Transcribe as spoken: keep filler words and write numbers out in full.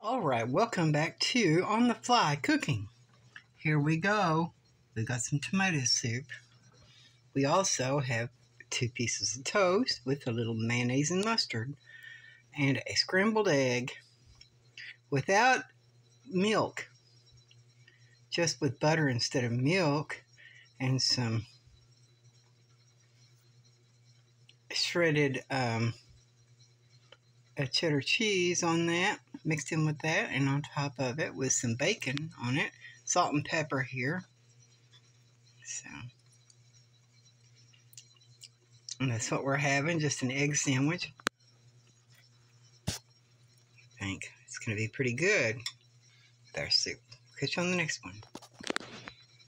Alright, welcome back to On the Fly Cooking. Here we go. We got some tomato soup. We also have two pieces of toast with a little mayonnaise and mustard. And a scrambled egg without milk. Just with butter instead of milk. And some shredded um, a cheddar cheese on that. Mixed in with that, and on top of it with some bacon on it, salt and pepper here. So, and that's what we're having, just an egg sandwich. I think it's going to be pretty good with our soup. Catch you on the next one.